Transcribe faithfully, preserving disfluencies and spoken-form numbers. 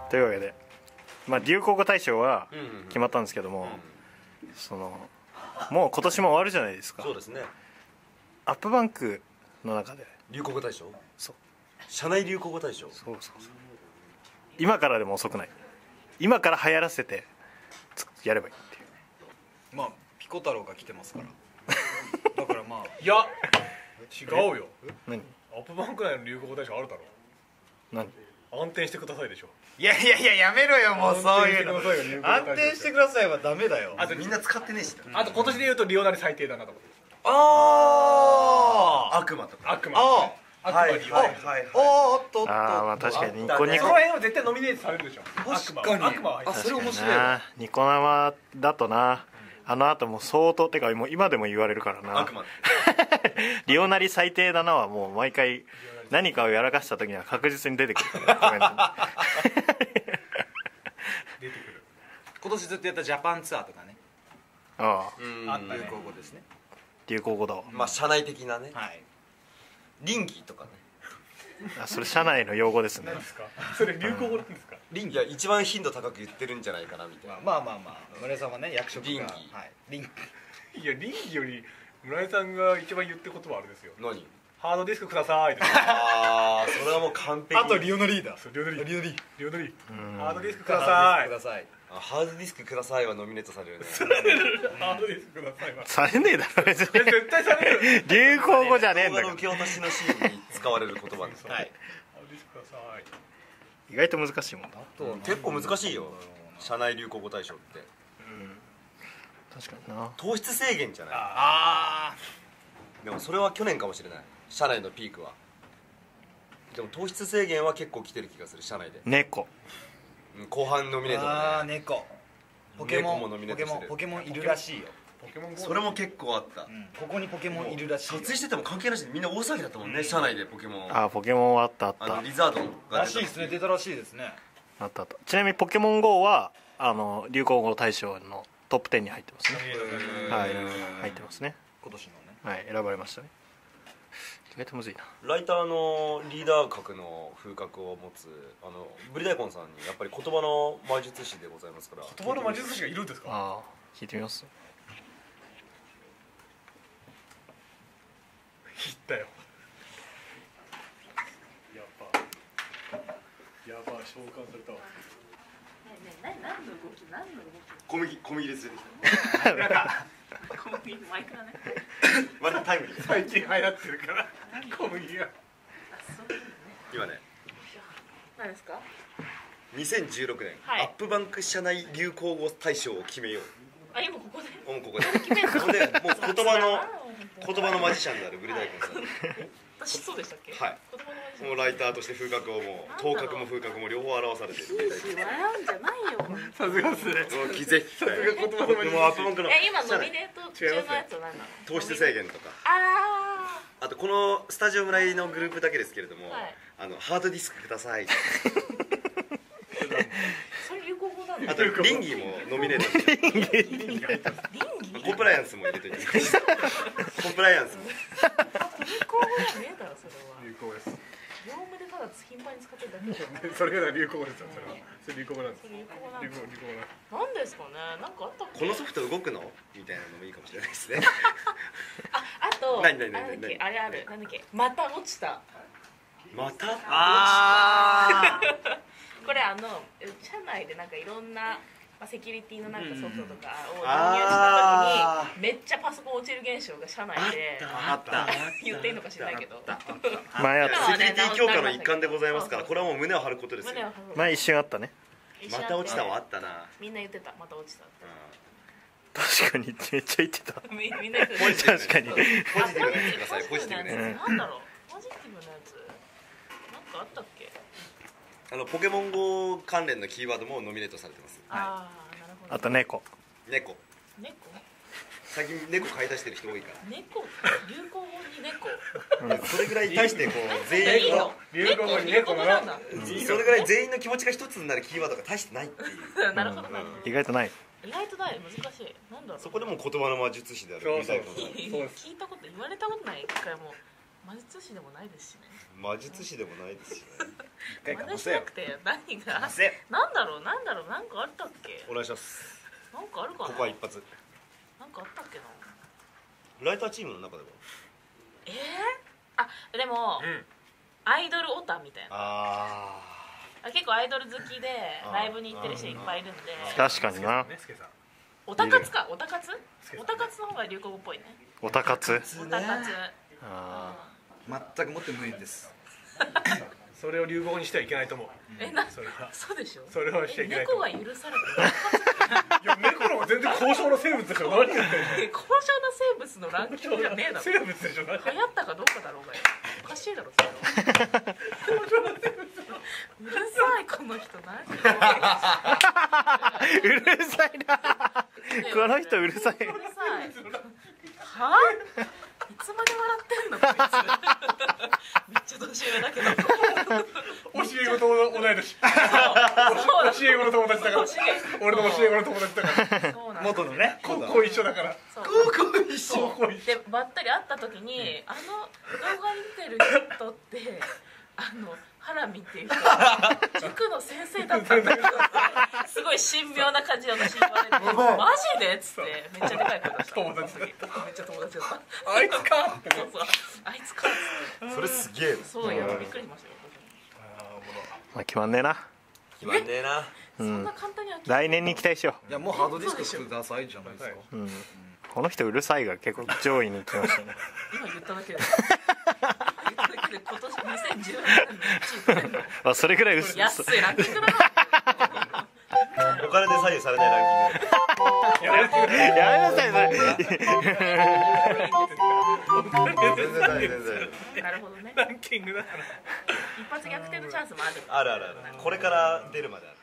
というわけで、まあ、流行語大賞は決まったんですけども、 うんうん、 そのもう今年も終わるじゃないですか。 そうですね。 アップバンクの中で流行語大賞、 そう社内流行語大賞、 そうそうそう、今からでも遅くない。今から流行らせてやればいいっていう。 まあピコ太郎が来てますからだからまあいや違うよ。 何アップバンク内の流行語大賞あるだろ。 何安定してくださいでしょ。 いやいやいややめろよもうそういうの。安安定してくださいはダメだよ。 あとみんな使ってねえし、 あと今年で言うとリオナリ最低だなと思って。 あ悪魔とか、 悪魔あ悪魔リオナリ。 ああっとっと。 ああまあ確かにニコニそコの辺は絶対ノミネートされるでしょ。 確かに悪魔は入ってる。 あそれ面白いなわ。 ニコ生だとな、あの後も相当てかもう今でも言われるからな。 悪魔リオナリ最低だなはもう毎回何かをやらかした時には確実に出てくるからコメントに出てくる。 今年ずっとやったジャパンツアーとかね、 ああうんあったね流行語ですね。 流行語だわ。 まあ社内的なね、 はい。 倫理とかね。 あそれ社内の用語ですね。 何ですか。それ流行語なんですか。 倫理は一番頻度高く言ってるんじゃないかなみたいな。 まあまあまあまあ村井さんはね役職が倫理はい倫理いや倫理より村井さんが一番言ってることはあれですよ。 何？ ハードディスクくださいとか。 ああそれはもう完璧。 あとリオのリーダーそうリオナリリオのリーリオナリうんハードディスクくださいく。ださい。 あハードディスクくださいはノミネートされるね。 ハードディスクくださいは。 されねえだろ別に。 え絶対される。 流行語じゃねえんだから動画の受け渡しのシーンに使われる言葉です。 そうはい。 ハードディスクください。 意外と難しいもんな。 結構難しいよ。社内流行語大賞って確かにな。 糖質制限じゃない。 あでもそれは去年かもしれない。社内のピークは。でも糖質制限は結構来てる気がする社内で。 猫。 うん後半ノミネートあだね。 猫ポケモン猫もノミネートしてるポケモンポケモンいるらしいよ。 ポケモン ゴーそれも結構あった。 うんここにポケモンいるらしいよ。 撮影してても関係なしでみんな大騒ぎだったもんね、社内でポケモン。 ああポケモンはあったあったあのリザードがらしいですね出たらしいですね。 あったあった。ちなみにポケモン ゴー はあの流行語大賞のトップじゅうに入ってますね。はい入ってますね。 今年のね。 はい選ばれましたね。意外とむずいな。 ライターのリーダー格の風格を持つあのブリ大根さんにやっぱり言葉の魔術師でございますから。 言葉の魔術師がいるんですか。 ああ聞いてみます。 言ったよ。やっぱやばい召喚されたわ。 何の動き何の動き小麦小麦です出てきた。 こういうマイクだね。 またタイムリー。 最近流行ってるから小麦が。 あ、そうですね。 今ね何ですか。 にせんじゅうろくねん、 はいアップバンク社内流行語大賞を決めよう。 あ、今ここで。 もうここでほんでもう言葉の言葉のマジシャンであるブリ大根さんに私そうでしたっけ。 はい言葉のマジもうライターとして風格をもう頭角も風格も両方表されているブリ大根笑うんじゃないよ。 さすがっすね。 もう気絶さすが言葉の魔術師もうアップバンクのえ、今ノミネート中のやつは何なの。 糖質制限とかああとこのスタジオ村井のグループだけですけれども、 はいあのハードディスクくださいあ、それ流行語なんだ。 あとリンギーもノミネートしてリンギコンプライアンスも入れといてコンプライアンスも流行語じゃねえだろそれは。 流行です。 業務でただ頻繁に使ってるだけじゃん。 それが流行語ですよ。それは。それ流行語なんです。 それ流行語なんだ流行。流行語なんです。 なんですかね。なんかあったっけ。 このソフト動くのみたいなのもいいかもしれないですねあ、あと。 何何何あれだっけ何あれある。なんだっけ。また落ちた。 またああこれあの社内でなんかいろんな、まあ、セキュリティのなんかソフトとかを導入あした時にめっちゃパソコン落ちる現象が社内であった言っていいのか知らないけど前あった。 セキュリティ強化の一環でございますからこれはもう胸を張ることですよ胸を張る前一瞬あったね。 また落ちたはあったなみんな言ってたまた落ちたって確かにめっちゃ言ってた。 みみんな言ってたポジティブ確かにポジティブなやつくださいポジティブなやなやつなんだろうポジティブなやつなんかあったっけつあのポケモン ゴー 関連のキーワードもノミネートされてますああなるほどあと猫。 猫猫最近猫買い出してる人多いから猫流行語に猫それぐらいに対してこうえ全員のいいの流行語に猫ななんだの。 それぐらい全員の気持ちが一つになるキーワードが大してないっていうなるほどなるほど意外とない。 意外とない難しいなんだろうそこでも言葉の魔術師であるそうそうみたいなことそうです聞いたこと言われたことない一回も魔術師でもないですしね魔術師でもないですしね一回か真似しぶせよなくて何がかぶせなんだろうなんだろうなんかあったっけお願いします。 なんかあるかなここは一発。 なんかあったっけなライターチームの中ではえー、あでも、 うんアイドルオタみたいなああ結構アイドル好きであライブに行ってる人いっぱいいるんで確かにな。 ねすけさんオタ活かオタ活すけさんオタ活の方が流行語っぽいねオタ活。 オタ活あ全くもって無縁ですそれを流行語にしてはいけないと思う。 えなそれはそうでしょそれはしちゃいけないと猫思う。 が許されていや猫の方が全然高尚な生物でしょ。何言ってるる高尚な生物のランキングじゃねえだろ生物でしょ。何流行ったかどうかだろうがよおかしいだろそれはうるさいこの人何うるさいな。この人うるさい。 うるさいはぁいつまで笑ってんのこいつめっちゃ年上だけど教え子と同い年。 そうだ教え子の友達だから。 教え俺の教え子の友達だから。 そうなんだ元のね高校一緒だから。 そう高校一緒高校一緒。 でばったり会った時に、あの動画に出てる人ってあのハラミっていう人塾の先生だったんだけどすごい神妙な感じで私言われて「マジで?」っつってめっちゃでかい声出した友達だめっちゃ友達だったあいつかって。 そうそうあいつかっつってそれすげえな。 そうよびっくりしましたよまあ決まんねえな。 決まんねえな。 そんな簡単には来年に期待しよいやもうハードディスクくださいじゃないですかう。うん。この人うるさいが結構上位に来ましたね。 今言っただけで言っただけで今年にせんじゅうななねんのいちい取れんのあ、それぐらいうるさい。 安いランキングだなお金で左右されないランキング。 やめなさいそれ。 全然大全然。 なるほどねランキングだから。 一発逆転のチャンスもあるあるあるある。これから出るまである。